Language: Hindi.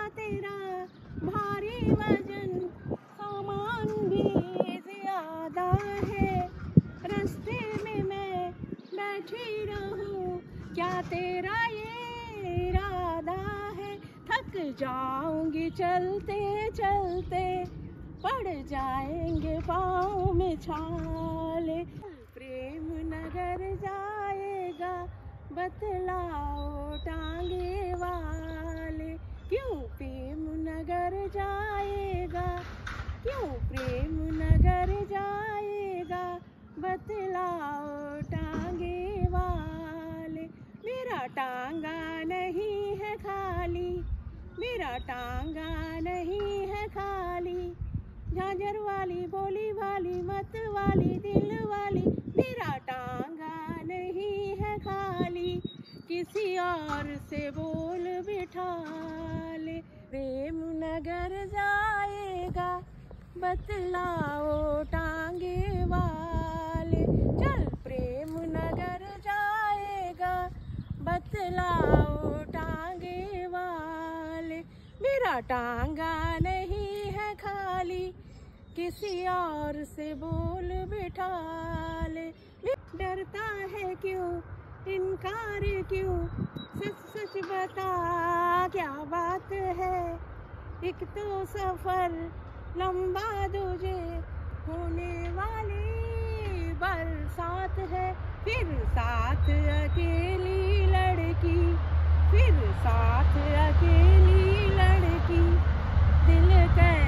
तेरा भारी वजन, सामान भी ज्यादा है। रास्ते में मैं बैठी रहूं, क्या तेरा ये इरादा है? थक जाऊंगी चलते चलते, पड़ जाएंगे पाँव में छाले। प्रेम नगर जाएगा, बतलाओ टांगे वाले। क्यों प्रेम नगर जाएगा, क्यों प्रेम नगर जाएगा, बतलाओ टांगे वाले। मेरा टांगा नहीं है खाली, मेरा टांगा नहीं है खाली। झांझर वाली, बोली वाली, मत वाली, दिल वाली, मेरा टांगा नहीं है खाली। किसी और से बोल बिठा ले। प्रेम नगर जाएगा, बतलाओ टांगे वाले। चल प्रेम नगर जाएगा, बतलाओ टांगे वाले। मेरा टांगा नहीं है खाली, किसी और से बोल बिठा ले। डरता है क्यों, इनकार क्यों, सच सच बता क्या बात है। एक तो सफर लंबा तुझे, होने वाली बरसात है। फिर साथ अकेली लड़की, फिर साथ अकेली लड़की, दिल